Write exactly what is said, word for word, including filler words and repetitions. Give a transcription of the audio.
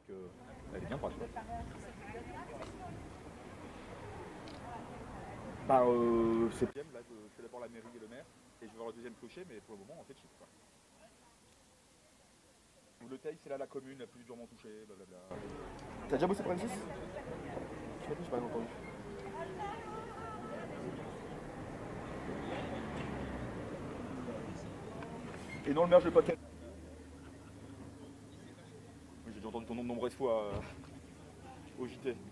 qu'elle est bien droite. Quoi. Bah, euh, c'est bien, là, je fais d'abord la mairie et le maire, et je vais voir le deuxième clocher, mais pour le moment, on fait chic. Quoi. Le Teil, c'est là la commune la plus durement touchée, blablabla. T'as déjà bossé pour M six? Je sais pas, j'ai pas entendu. Et non, le maire, je l'ai pas. Oui, j'ai déjà entendu ton nom de nombreuses fois euh, au J T.